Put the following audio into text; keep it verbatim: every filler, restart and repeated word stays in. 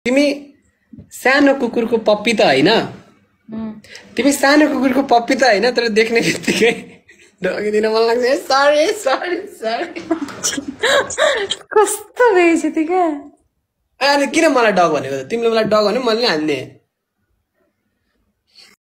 तिमी सानो कुकुरको पप्पी त हैन तिमी सानो कुकुरको पप्पी त हैन तर देख्ने बित्तिकै ढोगिदिन मन लाग्छ सरी सरी सरी कस्तो बेइज्जती के अनि किन मलाई डग भनेको त तिमीले मलाई डग भन्यो मैले हान्ने